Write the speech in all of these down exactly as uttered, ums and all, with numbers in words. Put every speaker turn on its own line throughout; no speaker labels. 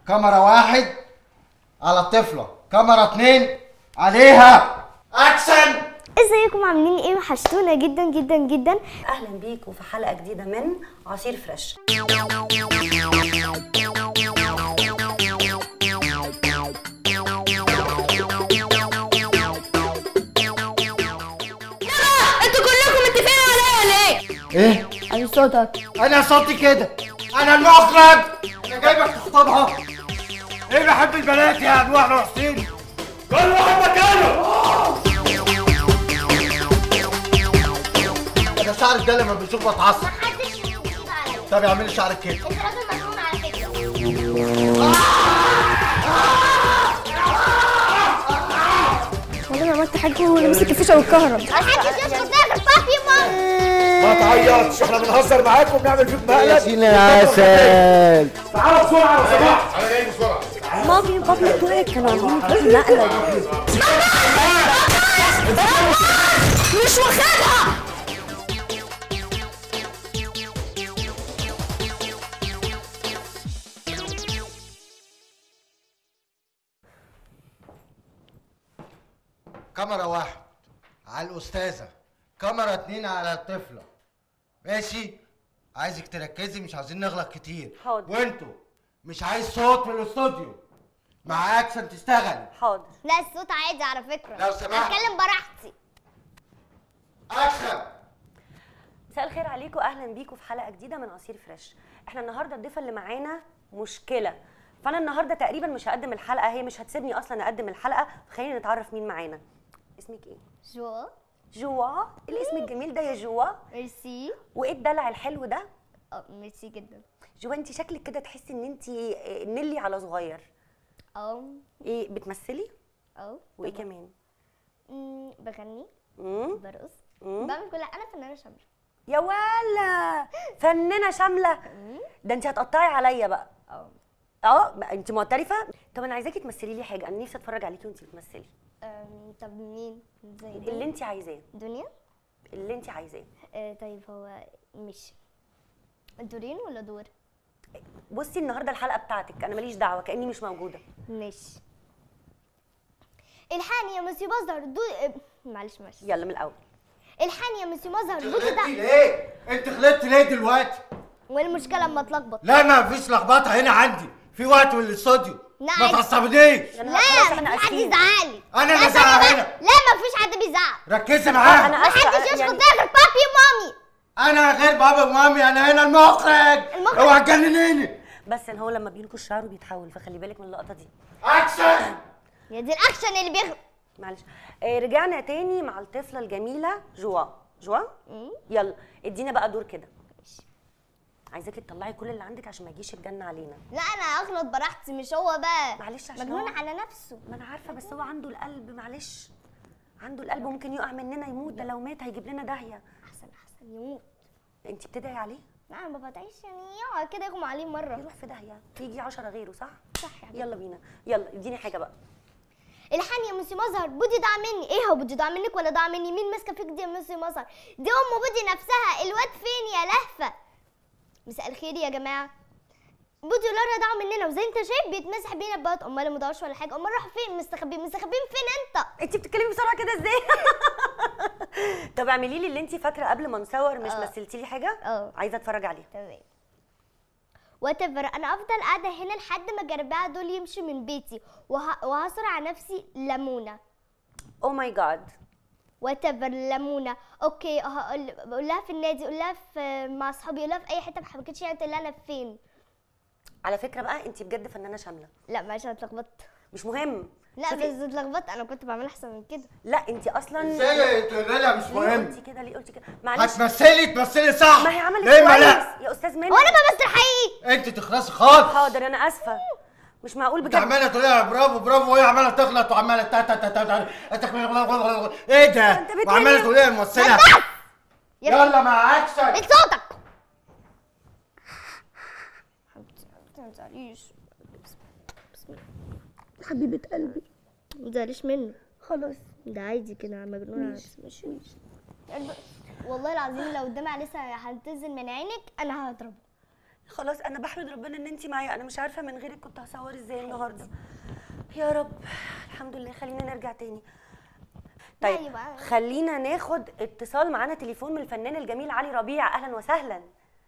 كاميرا واحد على الطفلة، كاميرا اتنين عليها، اكشن.
ازيكم عاملين ايه؟ وحشتونا جدا جدا جدا.
اهلا بيكم في حلقة جديدة من عصير فريش.
ايه؟
انا صوتك.
انا صوتي كده، انا المخرج، انا جايبك تخطبها. ايه بحب البنات يا انواع وحسين؟ كل واحد مكانه. انا شعرك ده لما بشوف بتعصب.
محدش يشوف عليا.
طب اعملي شعرك كده.
انت راجل مجنون على فكره. والله ما عملت حاجه، هو اللي مسك الفيشه والكهرب. محدش يشوف ده في بابي ماما.
ما تعيطش، احنا بنهزر معاك وبنعمل فيك مقلب.
ياسين العسل.
تعالوا بسرعه يا صباح. انا جاي بسرعه.
مامي وبابي بتوعك كانوا عاملين فيك مقلب. مش واخدها.
كاميرا واحد على الأستاذة، كاميرا اتنين على الطفلة. ماشي؟ عايزك تركزي، مش عايزين نغلط كتير.
حاضر.
وانتوا مش عايز صوت في الاستوديو. مع اكشن تشتغلي.
حاضر.
لا الصوت عادي على فكره.
لو سمحت.
اتكلم براحتي.
اكشن.
مساء الخير عليكم، اهلا بيكم في حلقة جديدة من عصير فريش. احنا النهارده الضيفة اللي معانا مشكلة، فانا النهارده تقريبا مش هقدم الحلقة، هي مش هتسيبني اصلا اقدم الحلقة. خلينا نتعرف مين معانا. اسمك ايه؟
جو.
جوا. الاسم الجميل ده يا جوا.
ميرسي.
وايه الدلع الحلو ده؟
اه ميرسي جدا.
جوا انت شكلك كده تحسي ان انت نيلي على صغير.
اه.
ايه بتمثلي؟
اه.
وايه كمان؟
امم بغني.
امم
برقص.
مم.
بعمل كل انا فنانه شامله.
يا ولا فنانه شامله. ده انت هتقطعي عليا بقى.
اه.
اه انت معترفه. طب انا عايزاكي تمثلي لي حاجه، انا نفسي اتفرج عليكي وانت بتمثلي.
أم، طب مين؟ زي
اللي انت عايزاه.
دنيا.
اللي انت عايزاه.
آه طيب هو مش دورين ولا دور؟
بصي النهارده الحلقه بتاعتك، انا ماليش دعوه، كاني مش موجوده.
ماشي. الحقني يا مسيو مظهر دو آه، معلش معلش.
يلا من الاول.
الحقني يا مسيو مظهر دو
غلطتي
ده.
ليه؟ انت غلطتي ليه دلوقتي؟
وايه المشكله اما اتلخبط؟
لا ما فيش لخبطه هنا عندي، في وقت في الاستوديو.
لا
ما
عادي.
تعصبنيش.
يا
لا
نهار خلاص
مفيش
احنا
حد
اسفين.
يزعق لي.
انا اللي
لا،
ازعق
ثانية
هنا.
بقى. لا مفيش حد بيزعق.
ركزي معايا.
انا اسفه
محدش يشخط
يعني.
ده غير بابي ومامي.
انا غير بابا ومامي، انا هنا المخرج.
المخرج.
اوعى تجننيني.
بس ان هو لما بينكش شعره بيتحول، فخلي بالك من اللقطه دي.
اكشن.
يا دي الاكشن اللي بيغ
معلش. آه رجعنا تاني مع الطفله الجميله جوا. جوا يلا ادينا بقى دور كده. عايزاكي تطلعي كل اللي عندك عشان ما يجيش الجنه علينا.
لا انا اغلط براحتي، مش هو بقى.
معلش عشان
مجنون
هو-
على نفسه.
ما انا عارفه، بس هو عنده القلب. معلش عنده القلب، ممكن يقع مننا يموت. ده لو مات هيجيب لنا داهيه.
احسن احسن يموت.
انت بتدعي عليه
لا انا ما بدعيش، يعني يقعد كده يغمى عليه مره.
يروح في داهيه، يجي عشرة غيره. صح
صح يا حبيبي.
يلا بينا، يلا اديني حاجه بقى.
الحقني يا مسي مظهر بودي ضاع مني. ايه هو بودي ضاع منك ولا ضاع مني؟ مين ماسكه فيك دي يا مسي مظهر؟ دي ام بودي نفسها. الواد فين يا لهفه؟ مساء الخير يا جماعه. بودي ولارا ضاعوا مننا، وزي انت شايف بيتمسح بينا بقى. امال ما ضاعوش ولا حاجه، امال راحوا فين؟ مستخبين مستخبين فين انت؟
انت بتتكلمي بسرعه كده ازاي؟ طب اعملي لي اللي انت فاكره قبل ما نصور. مش
اه.
مثلتي لي حاجه؟
اه.
عايزه اتفرج عليها.
تمام. وات انا افضل قاعده هنا لحد ما جرباها دول يمشوا من بيتي، وه... وهصر على نفسي ليمونه.
او ماي جاد.
وات ليمونه. اوكي هقول بقول لها في النادي، اقول لها في مع اصحابي، اقول لها في اي حته. ما حبكتش يعني تقول لها انا فين.
على فكره بقى انت بجد فنانه شامله.
لا معلش انا اتلخبطت.
مش مهم.
لا
شوفي-
بس اتلخبطت، انا كنت بعمل احسن من كده.
لا انت اصلا
ازاي تقولي لها مش
ليه
مهم؟
قلتي كده؟ ليه قلتي كده؟ معلش.
هتمثلي تمثلي صح.
ما هي عملت
ليه ما
كويس
لا؟
يا استاذ منى.
وانا بمثل حقيقي.
انت تخلصي خالص.
حاضر انا اسفه، مش معقول
انت
بجد.
عماله تقولي لها برافو برافو، وهي عماله تغلط وعماله تا تا تا تا تا. ايه ده؟
انت بتكلم-
وعماله تقولي لها ممثله. يلا مع اكشن.
انت صوتك. حبيبتي حبيبتي ما تزعليش.
حبيبه قلبي
ما تزعليش منه.
خلاص.
ده عادي كده مجنون على نفسه.
ماشي ماشي.
والله العظيم لو الدمع لسه هتنزل من عينك انا هضربه.
خلاص انا بحمد ربنا ان انت معايا، انا مش عارفه من غيرك كنت هصور ازاي النهارده. يا رب الحمد لله. خلينا نرجع تاني. طيب
أيوة.
خلينا ناخد اتصال. معانا تليفون من الفنان الجميل علي ربيع. اهلا وسهلا.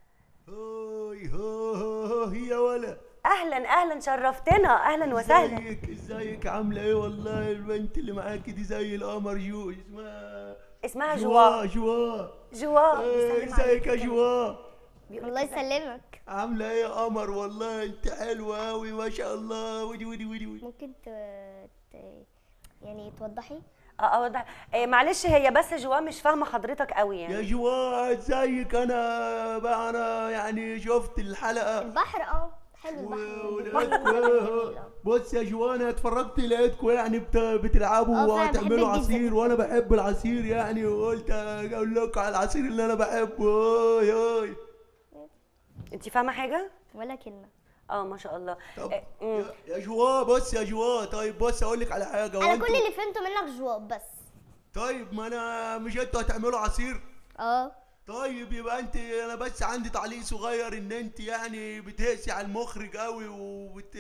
هاي هاي يا ولا.
اهلا اهلا شرفتنا. اهلا وسهلا.
ازيك ازيك عامله ايه؟ والله البنت اللي معاكي دي زي القمر. جو اسمها
اسمها جوا.
جوا
جوا.
إيه، ازيك يا جوا؟
الله يسلمك.
عامله ايه يا قمر؟ والله انت حلوه قوي ما شاء الله. ودي ودي ودي ودي.
ممكن ت... ت... يعني توضحي؟
اه اوضح. إيه معلش هي بس جوا مش فاهمه حضرتك قوي يعني.
يا جوا ازيك؟ انا بقى انا يعني شفت الحلقه.
البحر اه حلو البحر.
ولقيتكوا بص يا جوانا اتفرجت لقيتكوا يعني بت- بتلعبوا
اه فعلا
وهتعملوا
بحبك جدا.
عصير وانا بحب العصير يعني، وقلت اقول لكم على العصير اللي انا بحبه. اوي اوي.
انت فاهمه حاجه؟
ولا كلمه.
اه ما شاء الله.
طب
إيه، مم.
يا- يا جوا بص يا جوا. طيب بص اقول لك على حاجه.
انا
وانتوا-
كل اللي فهمته منك جواب بس.
طيب ما انا مش انتوا هتعملوا عصير؟
اه
طيب يبقى انت، انا بس عندي تعليق صغير ان انت يعني بتقسي على المخرج قوي وبت...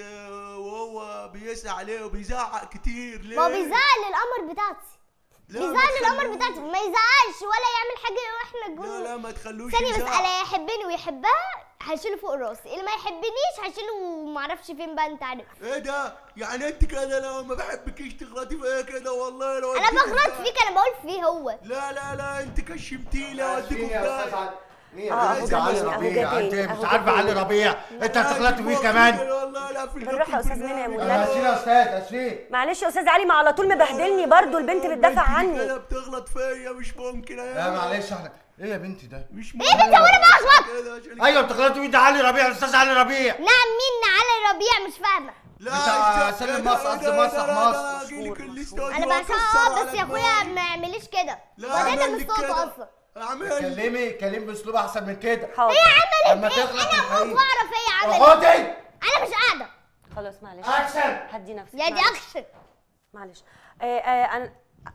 وهو بيقسي عليه وبيزعق كتير. ليه؟
ما هو بيزعل القمر بتاعتي.
لا، ما
بيزعل القمر
تخلوش.
بتاعتي، ما يزعلش ولا يعمل حاجه واحنا
لا
جوه.
لا ما تخلوش
ثانية بس،
يزعق.
على يحبني ويحبها هشيله فوق راسي، اللي ما يحبنيش هشيله معرفش فين بقى، انت عارف.
ايه ده؟ يعني انت كده لو ما بحبكيش تغلطي فيا كده؟ والله لو
انا
اديك
بغلط
ده-
فيك، انا بقول فيه هو.
لا لا لا انت كشمتيلي اوديكوا
مين
في
يا استاذ
داهية.
علي؟ مين
آه،
يا
أهو
استاذ علي
جاتين، أهو
ربيع؟ انت
جاتين،
مش
أهو
عارفه علي
جاتين.
ربيع؟ انت هتغلطي فيه كمان؟
والله لا في
بالراحة يا أستاذ منعم،
البرنامج.
والله.
اسفين يا استاذ اسفين.
معلش يا استاذ علي، ما على طول مبهدلني برضو، البنت بتدافع
البنت دي
عني.
كده بتغلط فيا، مش ممكن.
لا معلش احنا ايه يا بنتي ده؟
مش
ايه بنتي وانا بغلط؟
ايوه بتغلطي مين؟ ده علي ربيع، الاستاذ علي ربيع.
نعم مين علي ربيع؟ مش فاهمه.
لا
انت سلم مصر، قصدي مسرح مصر.
انا بعشقها بس يا اخويا ما يعملش كده. وبعدين انا مش صوته اصلا.
اعمل
كلمي كلمي باسلوب احسن من كده.
حاضر.
هي عملت
لما
ايه؟
تغلط
انا
الحقيقة.
اموت واعرف هي عملت
اقعدي.
ايه. انا مش قاعده.
خلاص معلش.
اكشن.
هدي نفسي.
يا دي
معلش.
اكشن.
معلش. آه آه انا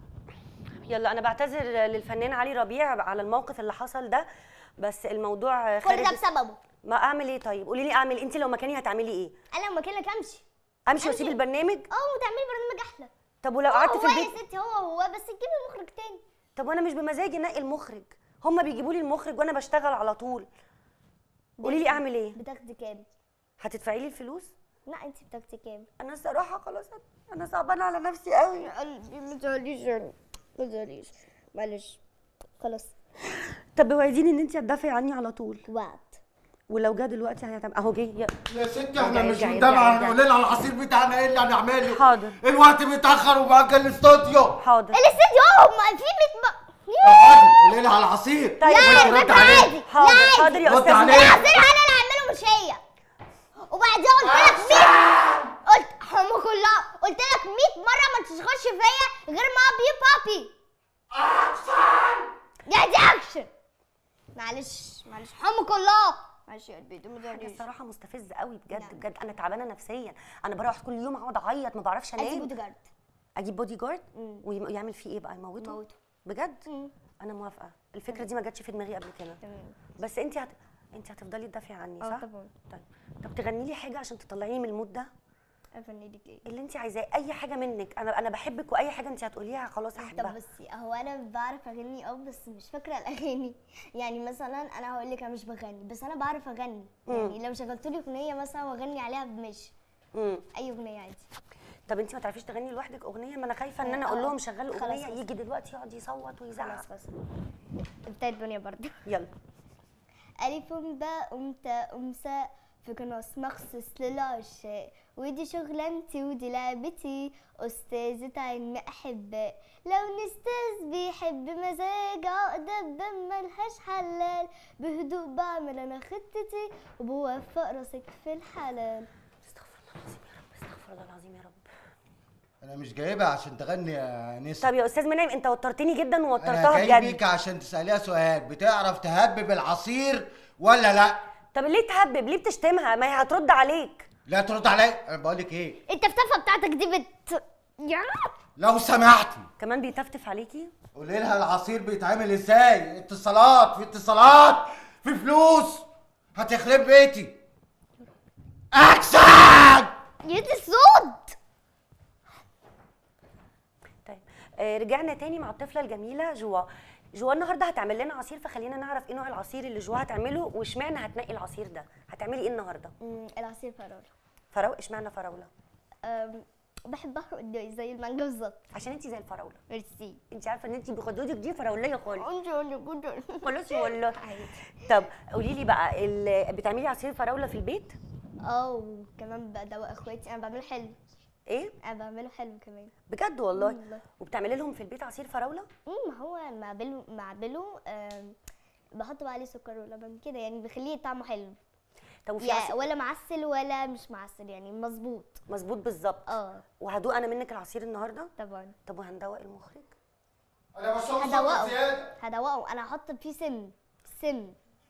يلا انا بعتذر للفنان علي ربيع على الموقف اللي حصل ده، بس الموضوع
كل ده
خارج.
بسببه.
ما اعمل ايه طيب؟ قولي لي اعمل، انت لو مكاني هتعملي ايه؟
انا لما مكانك امشي.
امشي واسيب البرنامج؟
اه وتعملي برنامج احلى.
طب ولو
هو
قعدت في
هو
البيت؟
يا ستي، هو هو بس تجيبي مخرج تاني.
طب وانا مش بمزاجي انقي المخرج، هما بيجيبوا لي المخرج وانا بشتغل على طول. قولي لي اعمل ايه؟
بتاخدي كام؟
هتدفعي لي الفلوس؟
لا انت بتاخدي كام؟
انا الصراحه خلاص انا صعبانه على نفسي قوي.
قلبي ما تزعليش ما تزعليش معلش خلاص.
طب اوعديني ان انت هتدافعي عني على طول،
وعد.
ولو جه دلوقتي هيتعمل اهو جه. يا-
يا ستي احنا
ارجعي،
مش
ارجعي،
متابعه،
ارجعي.
هنقول لنا على العصير بتاعنا ايه اللي هنعمله.
حاضر.
الوقت متاخر ومأجل الاستوديو.
حاضر.
الاستديو هم في ميت م...
اقعدي قولي لنا على العصير.
طيب
لا
رد
البنت
عليه.
عادي.
حاضر
لا عادي.
حاضر يا
رد
استاذ
عليه.
منى.
العصير انا اللي هعمله مش هي. وبعدين قلت لك ميت قلت حمك الله قلت لك ميت مره ما تشغلش فيا غير ما بي بابي. اكشن يا دي اكشن. معلش معلش حمك الله. معلش يا قلبي ما
حاجه
تزعليش.
الصراحه مستفزه قوي بجد
نعم.
بجد، انا تعبانه نفسيا، انا بروح كل يوم اقعد اعيط ما بعرفش
انت
انام.
بودي جارد.
اجيب بودي جارد
مم.
ويعمل فيه ايه بقى؟ يموته؟
موته.
بجد؟
مم.
انا موافقه، الفكره دي ما جاتش في دماغي قبل كده.
تمام.
بس انت هت... انت هتفضلي تدافعي عني
اه
صح؟
طبعا.
طيب طب تغني لي حاجه عشان تطلعيني من المود ده،
افني لك ايه؟
اللي انت عايزاه، اي حاجه منك، انا انا بحبك واي حاجه انت هتقوليها خلاص
طب
هحبها.
بصي، هو انا بعرف اغني اه بس مش فاكره الاغاني. يعني مثلا انا هقول لك انا مش بغني بس انا بعرف اغني. يعني لو شغلت لي اغنيه مثلا واغني عليها بمشي
امم
اي اغنيه عادي.
طب انت ما تعرفيش تغني لوحدك اغنيه؟ ما انا خايفه ان انا
اه.
اقول لهم شغلوا
خلاص
اغنيه
خلاص.
يجي دلوقتي يقعد يصوت ويزعق.
خلاص خلاص بتاعت الدنيا برضه.
يلا.
ألف باء تاء مساء في قناص مخصوص للعشاق، ودي شغلانتي ودي لعبتي أستاذة علم أحباء. لو نستاذ بيحب مزاج عقدة بم ملهاش حلال، بهدوء بعمل أنا خطتي وبوفق راسك في الحلال.
استغفر الله العظيم يا رب، استغفر الله العظيم يا رب.
انا مش جايبها عشان تغني يا نسا.
طب يا استاذ منعم انت وترتني جدا
انا
ووترتها
جاي
بجد.
بيك عشان تساليها سؤال، بتعرف تهبب العصير ولا لا؟
طب ليه تهبب؟ ليه بتشتمها؟ ما هي هترد عليك.
لا ترد عليا، انا بقول لك ايه،
التفتفة بتاعتك دي بت يا
لو سمحتي
كمان بيتفتف عليكي؟
قولي لها العصير بيتعمل ازاي. اتصالات في اتصالات في فلوس، هتخرب بيتي. اكشن.
يدي الصوت.
طيب آه رجعنا تاني مع الطفله الجميله جوا. جوا النهارده هتعمل لنا عصير، فخلينا نعرف ايه نوع العصير اللي جوا هتعمله واشمعنى هتنقي العصير ده. هتعملي ايه النهارده؟
مم، العصير فراوله.
فراوله. اشمعنى فراوله؟
أم، بحبها قدامي زي المانجا بالظبط.
عشان انت زي الفراوله.
ميرسي.
انت عارفه ان انت بخدودك دي فراوليه خالص.
انت انت
خلاص والله. طب قولي لي بقى ال- بتعملي عصير فراوله في البيت؟
اه وكمان بدوق اخواتي، انا بعمله حلو.
ايه؟
انا بعمله حلو كمان.
بجد والله؟
مم، والله.
وبتعملي لهم في البيت عصير فراوله؟
امم هو معبله معبله آم، بحط بقى عليه سكر ولبن كده، يعني بيخليه طعمه حلو.
طب وفي
يعني
عصير
ولا معسل ولا مش معسل، يعني مظبوط.
مظبوط بالظبط.
اه
وهدوق انا منك العصير النهارده؟
طبعا.
طب وهندوق المخرج؟
انا بشرب سكر
هدوقه
زياده.
هدوقه انا هحط فيه سم سم.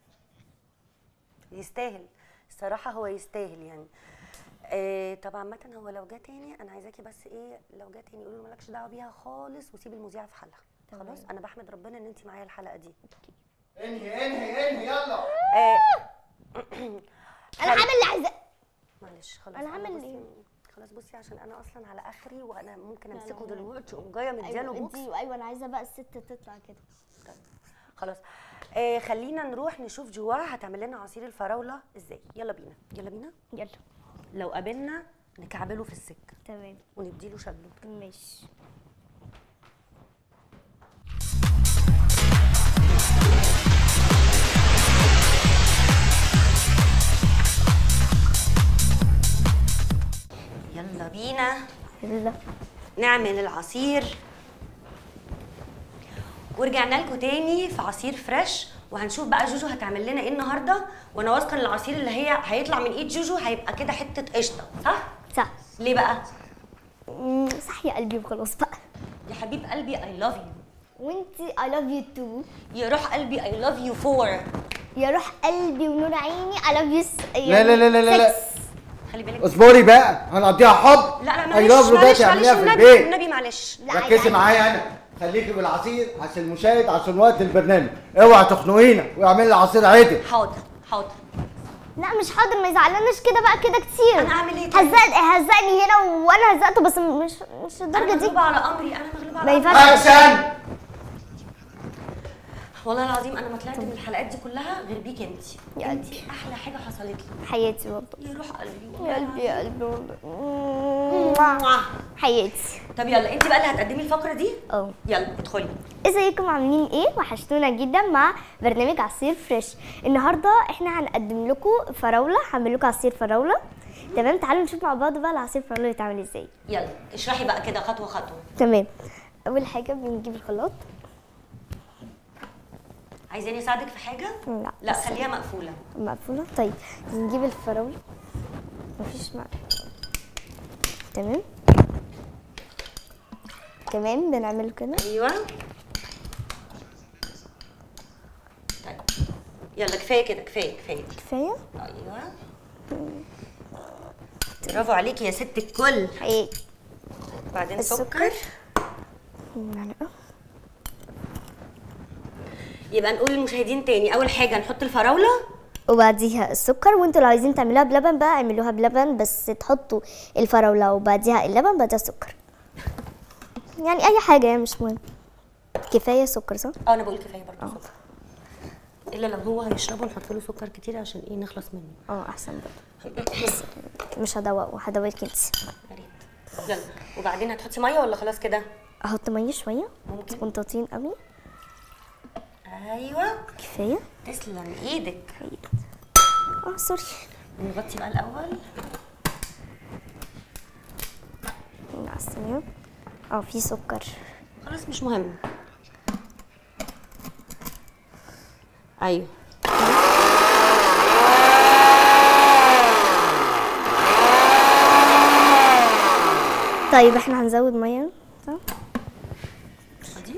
يستاهل الصراحه، هو يستاهل يعني. آه طب عامه هو لو جه تاني انا عايزاكي بس ايه، لو جه تاني قولي له مالكش دعوه بيها خالص وسيب المذيعه في حالها.
تمام.
خلاص انا بحمد ربنا ان انت معايا الحلقه دي.
انهي انهي انهي يلا.
آه
انا هعمل اللي عايزاه.
معلش خلاص
أنا هعمل
بصي-
إيه؟
خلاص بصي عشان انا اصلا على اخري وانا ممكن
لا،
امسكه
لا، لا.
دلوقتي واقوم جايه مدياله
ايوه
بوكس.
ادي، ايوه انا عايزه بقى الست تطلع كده.
خلاص آه خلينا نروح نشوف جوا هتعمل لنا عصير الفراوله ازاي. يلا بينا يلا بينا.
يلا.
لو قابلنا نكعبله في السكه
تمام
ونديله شلوت.
ماشي.
يلا بينا
يلا.
نعمل العصير. ورجعنا لكم تاني في عصير فريش، وهنشوف بقى جوجو هتعمل لنا ايه النهارده. وانا واثقه ان العصير اللي هي هيطلع من ايد جوجو هيبقى كده حته قشطه، صح؟
صح.
ليه بقى؟
مم، صح يا قلبي وخلاص بقى.
يا حبيب قلبي I love you.
وانتي I love you too.
يا روح قلبي I love you for.
يا روح قلبي ونور عيني I love you س-
لا لا لا لا لا لا.
six.
خلي بالك.
اصبري بقى هنقضيها حب.
لا لا
I
معلش
love you ده
معلش
تعمليها
معلش
في
والنبي
البيت.
والنبي معلش.
لا،
ركزي
عادي.
معايا انا، خليكي بالعصير عشان المشاهد، عشان وقت البرنامج. اوعى تخنقينا واعملي لي عصير عادي.
حاضر حاضر.
لا مش حاضر، ما يزعلناش كده بقى كده كتير.
أنا أعمل إيه طيب؟
هزق هزقني هنا وانا هزقته، بس مش مش
انا
الدرجه دي.
مغلوبه على امري، انا مغلوبه
ما
على امري.
ينفعش.
اكشن.
والله العظيم انا ما طلعت من الحلقات دي كلها غير بيك انت.
يا
انت
قلبي.
احلى حاجه حصلت لي.
حياتي والله.
يا روح قلبي.
يا قلبي يا قلبي والله. حياتي.
طب يلا انت بقى اللي هتقدمي الفقره دي.
اه
يلا ادخلي.
ازيكم عاملين ايه؟ وحشتونا جدا مع برنامج عصير فريش. النهارده احنا هنقدم لكم فراوله، هعمل لكم عصير فراوله. تمام، تعالوا نشوف مع بعض بقى العصير الفراوله يتعمل ازاي.
يلا اشرحي بقى كده خطوه خطوه.
تمام. اول حاجه بنجيب الخلاط.
عايزاني اساعدك في حاجه؟
لا
لا
بس
خليها مقفوله.
مقفوله. طيب بنجيب الفراوله. مفيش مع تمام. كمان بنعمل كده.
ايوه. طيب يلا كفايه كده، كفايه كفايه.
كفايه.
ايوه برافو عليكي يا ست الكل.
حقيقي.
بعدين
السكر.
سكر.
معلقه.
يبقى نقول للمشاهدين تاني، اول حاجه نحط الفراوله
وبعديها السكر، وانتوا لو عايزين تعملوها بلبن بقى اعملوها بلبن، بس تحطوا الفراوله وبعديها اللبن بعدها السكر. يعني اي حاجه يعني مش مهم. كفايه سكر صح؟
اه انا بقول كفايه برضه
اه.
سكر. الا لو هو هيشربه نحط له سكر كتير عشان ايه نخلص منه.
اه احسن برضه. بس مش هدوقه، هدوقك انت.
يا ريت. يلا وبعدين هتحطي ميه ولا خلاص كده؟
احط ميه شويه
ممكن.
منططين قوي.
ايوه
كفايه.
تسلم ايدك.
اه سوري.
نغطي بقى الاول.
على الصينيه. اه في سكر.
خلاص مش مهم. ايوه
طيب احنا هنزود ميه صح؟
دي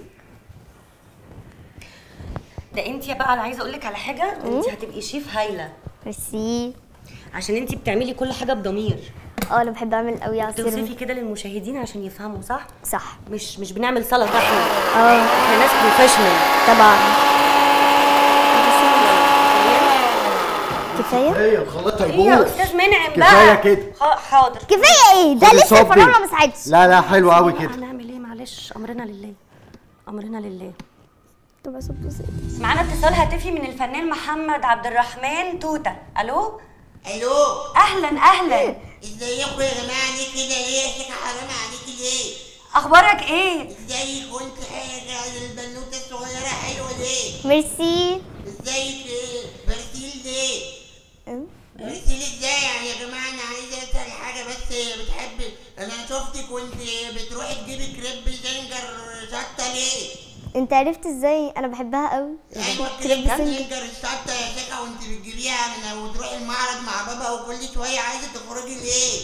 ده انت بقى انا عايزه اقول لك على حاجه، انت هتبقي شيف هايله
ميرسي.
عشان انت بتعملي كل حاجه بضمير.
اه انا بحب اعمل قوي
توصفي
عصير.
كده للمشاهدين عشان يفهموا صح؟
صح.
مش مش بنعمل سلطه احنا.
اه
احنا ناس بروفيشنال.
طبعا. كفايه
ايه الخلاط
ايه يا
هيبوظ.
استاذ منعم بقى؟
كفايه كده.
خ- حاضر.
كفايه ايه ده؟
خد
لسه
الصبي.
الفراوله ما ساعدش.
لا لا حلو قوي كده.
هنعمل ايه؟ معلش، امرنا لله، امرنا لله.
تبقى صوته زي
معانا اتصال هاتفي من الفنان محمد عبد الرحمن توته. الو
الو،
اهلا اهلا،
ازيكم يا جماعه؟ ليه كده؟ ليه يا شيخه حرام عليكي ليه؟
اخبارك ايه؟
ازيك وانت حاجه البنوته الصغيره حلوه ليه؟
ميرسي.
ازيك برسيل ليه؟ برسيل ازاي يعني يا جماعه؟ انا عايز اسال حاجه بس. بتحب انا شفتك وانت بتروحي تجيبي كريب زنجر شطه ليه؟
انت عرفت ازاي؟ انا بحبها قوي.
ايوه كريب زنجر الشطه يا شيخه وانت بتجيبيها من وتروحي المعرض مع بابا وكل شويه عايزه تخرجي ليه؟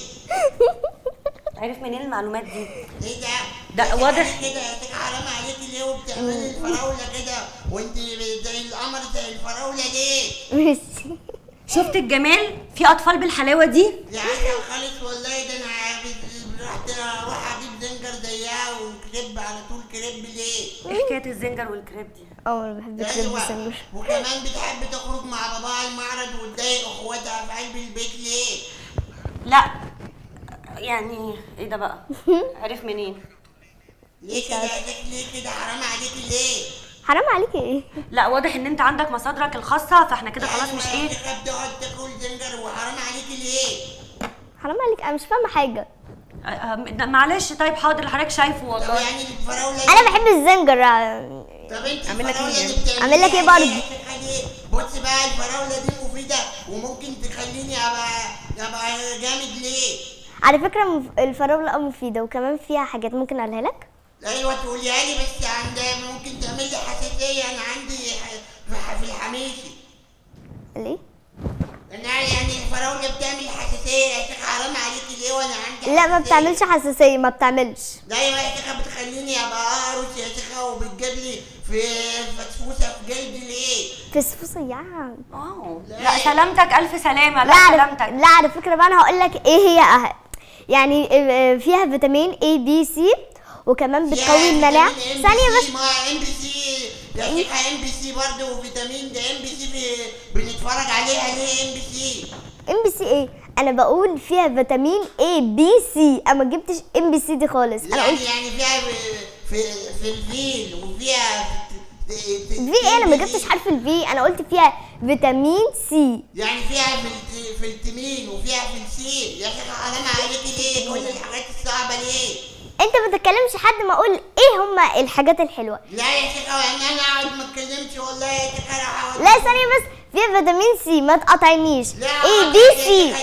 عارف منين المعلومات دي؟
ايه ده؟
ده واضح
كده يا شيخه حرام عليكي ليه؟ وبتعملي الفراوله كده وانت زي القمر زي الفراوله ليه؟
ميرسي.
شفت الجمال؟ في اطفال بالحلاوه دي؟
يا عسل خالص والله. ده انا رحت اروح اجيب زنجر زيها وكريب على طول. كريب ليه؟
ايه حكايه الزنجر والكريب دي؟
اه انا بحب الكريب السنجر.
وكمان بتحب تخرج مع باباها المعرض وتضايق اخواتها في قلب البيت ليه؟
لا يعني ايه ده بقى؟ عرف منين؟
ليه كده؟ ليه كده؟ حرام عليكي ليه؟
حرام عليكي ايه؟
لا واضح ان انت عندك مصادرك الخاصه، فاحنا كده خلاص مش ايه.
بتقعد تاكل زنجر وحرام عليكي ليه؟
حرام عليك، انا مش فاهمه حاجه.
آه، آه، ده معلش. طيب حاضر اللي حضرتك شايفه
طب
والله.
يعني الفراوله
انا بحب الزنجر.
طب انت
اعمل لك
الفراوله
ايه؟
دي بتعمليها
اعمل لك ايه برضه؟
ليه؟ بص بقى الفراوله دي مفيده وممكن تخليني ابقى ابقى جامد ليه؟
على فكره مف- الفراوله مفيده وكمان فيها حاجات ممكن اقولها لك.
ايوه تقوليها لي بس عند ممكن تعمل لي حساسيه. انا عندي ح- في الحميشي.
ليه؟
انا يعني الفراوله بتعمل حساسيه يا شيخ. حرام عليكي ليه وانا عندي
لا ما
حساسية؟
بتعملش حساسيه، ما بتعملش.
ايوه يا شيخه بتخليني ابقى اقرص يا شيخه وبتجيب لي في فسفوسه في جلدي ليه؟
فسفوسه يعني.
اه لا سلامتك، الف سلامه. لا
لا على
سلامتك.
لا على فكره بقى انا هقول لك ايه هي أه... يعني آه، فيها فيتامين A B C وكمان بتقوي المناعه. ثانيه بس.
ما ام بي سي يا شيخه. ام بي سي برضه وفيتامين ده. ام بي سي بنتفرج عليها ليه؟ ام بي سي
ام بي سي ايه؟ انا بقول فيها فيتامين A B C. انا ما جبتش ام بي سي دي خالص. انا
يعني
قلت
يعني فيها في في الفيل وفيها
في ايه؟ انا ما جبتش حرف الفي. انا قلت فيها فيتامين سي.
يعني فيها في في التمين وفيها في السين يا شيخه. حرام عليكي ليه كل الحاجات الصعبه ليه؟
انت ما تتكلمش حد ما اقول ايه هما الحاجات الحلوه.
لا يا شيخه يعني انا اقعد ما اتكلمش والله يا شيخه. انا هقعد.
لا ثانيه بس. فيها فيتامين سي، ما تقاطعنيش.
لا
A B C.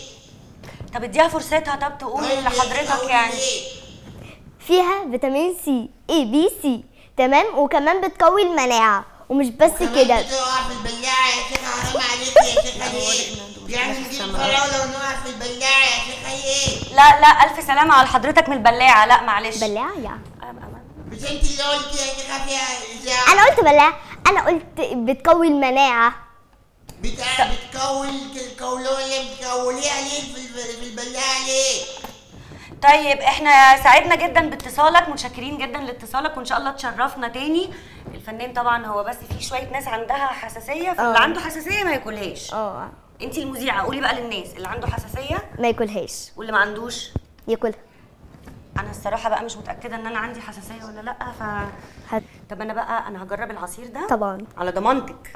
طب اديها فرصتها. طب تقول
طيب يا
لحضرتك
شيخة
يعني.
قولي ليه؟
فيها فيتامين سي A B C تمام، وكمان بتقوي المناعه ومش بس كده.
بتقع في البلاعه يا شيخه. حرام عليكي يا شيخه ليه؟ يعني نجيب فراوله ونقع في البلاعه يا شيخه ليه؟
لا لا الف سلامه على حضرتك من البلاعه. لا معلش.
بلاعه يعني.
مش انت اللي قلتي يا شيخه فيها اذاعه؟
انا قلت بلاعه. انا قلت بتقوي المناعه.
بتاع بتكون الكولوه اللي بتكوليها ليه في الب- في البلاعه ليه؟
طيب احنا سعدنا جدا باتصالك، متشكرين جدا لاتصالك، وان شاء الله تشرفنا تاني. الفنان طبعا هو بس في شويه ناس عندها حساسيه، فاللي
اه.
عنده حساسيه ما ياكلهاش.
اه
انتي المذيعه قولي بقى للناس اللي عنده حساسيه
ما ياكلهاش،
واللي ما عندوش
ياكلها.
انا الصراحه بقى مش متاكده ان انا عندي حساسيه ولا لا. ف
هت...
طب انا بقى انا هجرب العصير ده
طبعا.
على ضمانتك.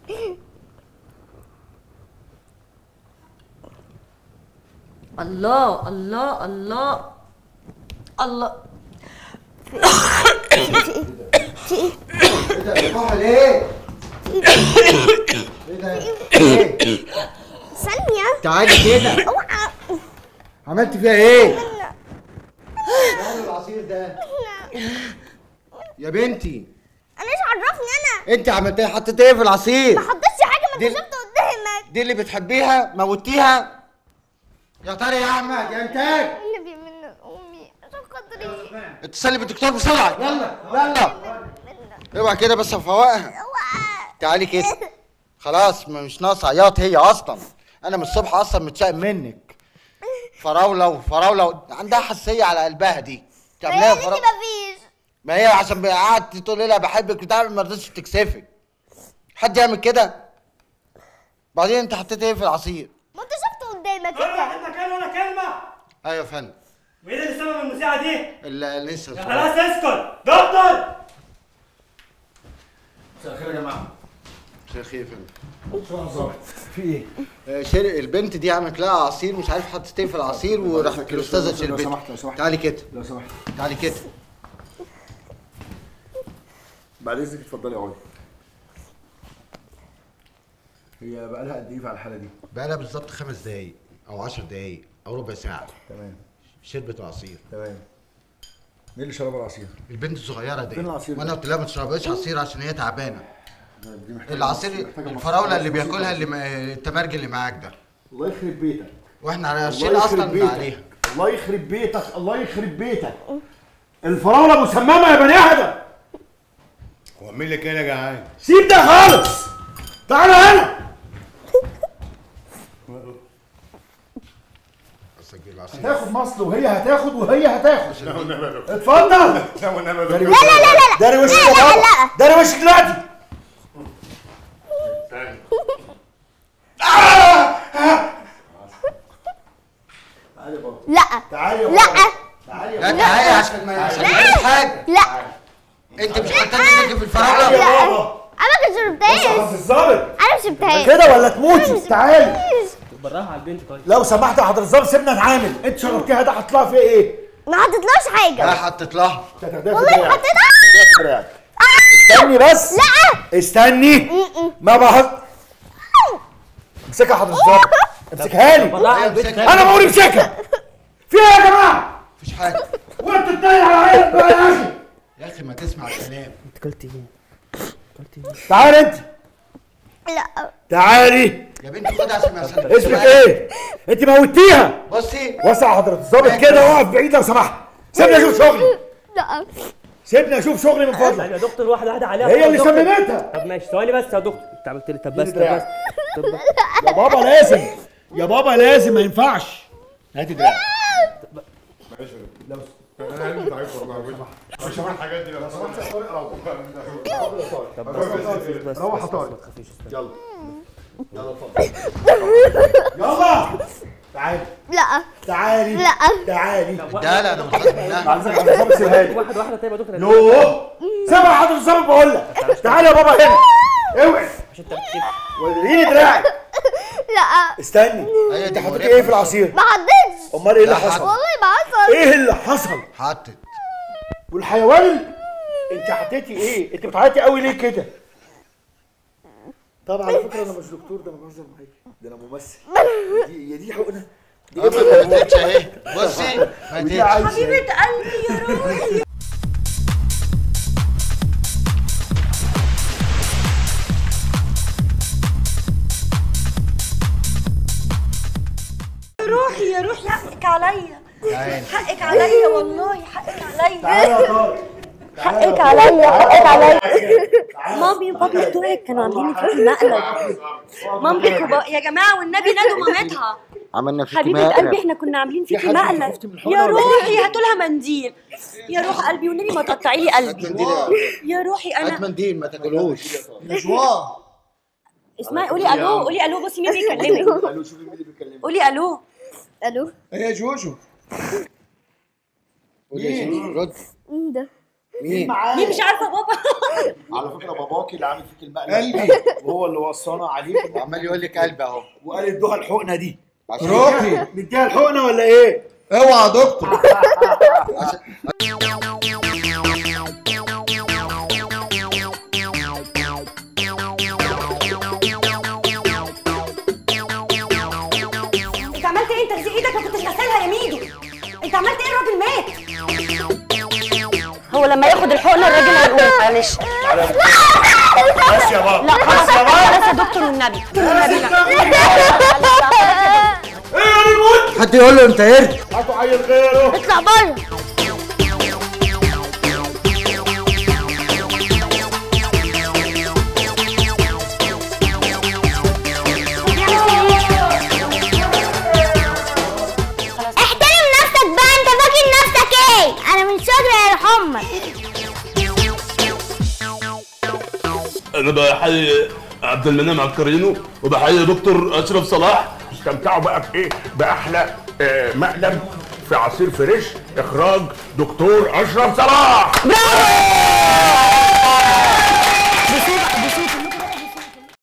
الله الله الله الله.
في ايه؟ في ايه؟
ايه ده الكحل ايه؟ ايه ده؟ ايه؟
ثانية.
تعالي كده.
اوعى.
عملت فيها ايه؟ ماله العصير ده؟ يا بنتي
انا ايش عرفني انا؟
انت عملت ايه؟ حطيت ايه في العصير؟
ما حطيتش حاجة، ما
دي-
انت شفت قدامك.
دي اللي بتحبيها موتيها؟ يا ترى يا احمد يا انتاج
النبي من امي عشان خاطري.
اتصلي بالدكتور بسرعه. يلا يلا اوعى كده بس افوقها.
اوعى.
تعالي كده. خلاص مش ناقصه عياط هي اصلا. انا من الصبح اصلا متشائم منك. فراوله وفراوله و... عندها حساسيه على قلبها دي. تعمليها
ما
فراوله.
مفيش.
ما هي عشان قعدت تقول لها بحبك وتعمل ما رضتش تكسفك. حد يعمل كده؟ بعدين انت حطيت ايه في العصير؟
ما انت شفته قدامك
انا
انت.
واحد مكان ولا كلمه.
ايوه يا فندم.
وايه اللي سبب المذيعه دي؟
ال- لسه
خلاص اسكت دكتور.
مساء الخير يا جماعه.
مساء الخير يا فندم.
شو ظابط؟ في ايه؟
آه، شر... البنت دي عملت لها عصير مش عارف حطت ايه في العصير وراحت الاستاذه
لو
شربته.
سمحت لو سمحت
تعالي كده
لو سمحت
تعالي كده.
بعد اذنك اتفضلي اقعدي. هي بقى لها قد ايه على الحاله دي؟
بقى لها بالظبط خمس دقايق او عشر دقايق او ربع ساعه
تمام
شربت العصير.
تمام. مين اللي شرب العصير؟
البنت الصغيره دي.
فين العصير ده؟
وانا قلت لها ما تشربيش عصير عشان هي تعبانه.
دي محتاجة
العصير
محتاجة
الفراوله اللي
مصروف
بياكلها
بسيط.
اللي ما... التمرج اللي معاك ده.
الله يخرب بيتك.
واحنا على
الله
عشرين اصلا
يخرب
من
بيتك.
عليها.
الله يخرب بيتك. الله يخرب بيتك. الفراوله مسممه يا بني ادم.
هو مين اللي كده يا جدعان؟
سيب ده خالص. تعالى هنا. هتاخد مصل وهي هتاخد وهي هتاخد.
لا والنبي يا دكتور.
اتفضل.
لا والنبي يا
داري
دكتور.
وشك. لا لا لا داري وشك يا بابا. داري وشك دلوقتي. تعالي يا بابا.
لا
تعالي يا
لا
بابا. تعالي يا
لا
بابا.
تعالي عشان ما عشان ما يعملش حاجه.
لا
انت مش حاطط ايدك في
تعالي
الفراوله؟
يا بابا.
انا ما شربتهاش.
بص الظابط.
انا ما شربتهاش.
كده ولا تموتي؟ تعالي.
براها على البنت طيب.
لو سمحت يا حضرة الظابط سيبنا نتعامل. انت شربتيها ده هتطلع فيها ايه؟
ما حطيتلاش
لا
حاجه.
حطيت لها.
انت هتاخديها في
والله
دراعك.
حطيتها.
هتاخديها في دراعك. استني بس.
لا
استني. ما بحط. امسكها يا حضرة الظابط. امسكها لي.
براها على البنت.
انا بقول امسكها. في ايه يا جماعه؟
مفيش حاجه.
وانت تتنيل على عينك بقى يا اخي.
يا اخي ما تسمع الكلام.
انت كلت ايه؟ كلت ايه؟
تعالي انت.
لا
تعالي.
يا بنت خدها عشان ما يحصلش.
اسمك ايه؟ انت موتيها.
بصي
وسع يا حضرة الظابط كده واقف بعيد لو سمحت. سيبني اشوف شغلي.
لا
سيبني اشوف شغلي من فضلك.
يا دكتور واحده واحده عليها.
هي اللي
دكتور.
سممتها.
طب ماشي ثواني بس يا دكتور. انت عملت لي طب بس طب
دراعك.
بس طب بس.
يا بابا لازم. يا بابا لازم ما ينفعش. هاتي دراعك.
انا قلبي ضعيف والله. مش هعمل الحاجات دي لو سمحت.
روح يا طارق. يلا يلا اتفضل. يلا تعالي
لا
تعالي
لا.
تعالي.
ده لا انا مش خايف منها.
بعد اذنك يا حضرة الظابط سيبها لي.
واحده واحده طيب يا دكتور.
يوه سيبها يا حضرة الظابط بقول لك. تعالي يا بابا هنا. اوعي
عشان تركيب.
وريني دراعك.
لا
استني.
هي
انت
دي
حطيتي
مريحة.
ايه في العصير؟
ما حطيتش.
امال ايه اللي
لا،
حصل؟
والله ما حصل.
ايه اللي حصل؟
حطت.
والحيوان ال- انت حطيتي ايه؟ انت بتعيطي قوي ليه كده؟ طب على فكره انا مش دكتور، ده انا بهزر معاكي، ده انا ممثل. دي هي دي حقنه؟ دي
ما ماتتش اهي. بصي ما
ودي
ماتتش.
عايزه
حبيبه قلبي يا روحي. روحي يا روحي حقك عليا.
تعالي.
حقك عليا والله حقك عليا.
تعالى يا طارق.
حقك عليا حقك عليا. مامي وبابي بتوعك كانوا عاملين فيكي مقلب. مامتك وبابا يا جماعه والنبي نادوا مامتها.
عملنا فيكي
حبيبه
مقلب.
قلبي احنا كنا عاملين فيكي مقلب. يا روحي هاتوا لها منديل. يا روح قلبي والنبي ما تقطعي لي قلبي. يا روحي
هات
انا
منديل ما تاكلوش.
اسمعي قولي الو قولي الو. بصي مين بيكلمك.
قالوا شوفي مين اللي بيكلمك.
قولي الو.
الو
هي جوجو.
قولي يا شيخ رد.
مين ده؟
مين؟
مين مش عارفه بابا.
على فكره باباكي اللي عامل فيك المقلب قلبي، وهو اللي وصانا عليك
عمال يقول لك قلب اهو.
وقال ادوها الحقنه دي.
عشان-
روحي نديها الحقنه ولا ايه؟
اوعى يا دكتور.
عشان
انت عملت ايه؟ انت غسيل ايدك ما كنتش غسلها يا ميدو. انت عملت ايه؟ الراجل مات. هو لما ياخد الحقنه الراجل هيقول معلش.
بس يا بابا.
لا خلاص خلاص يا دكتور والنبي. والنبي لا.
ايه يا ريموت؟
حد يقول له انت قرد.
هاتوا عيل غيره.
اطلع بره. احترم نفسك بقى، انت فاكر نفسك ايه؟ انا من شجرة يا حمر.
انا بحل عبد المنعم عكرينو، وبحيي دكتور اشرف صلاح. استمتعوا بقى بايه؟ باحلى آه مقلب في عصير فريش، اخراج دكتور اشرف صلاح.
برافو.